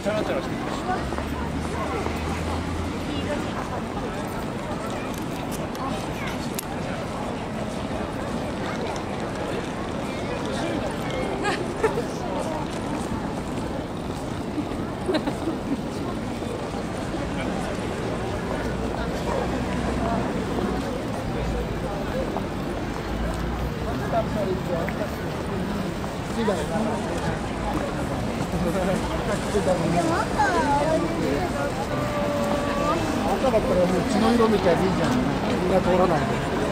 チャラチャラしてきた。 赤だったらもう血の色みたいでいいじゃん。みんな通らないで。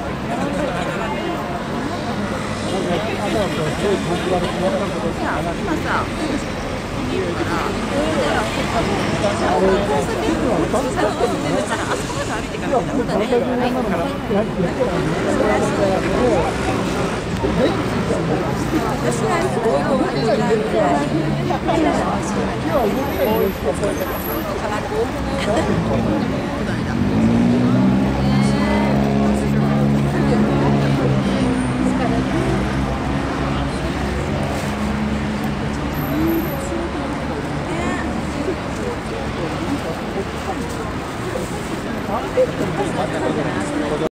赤だったらすごい感じられてる。 今さ、見るから、あそこまで歩いてから見たことないから私はこういうのがいいなみたいから5分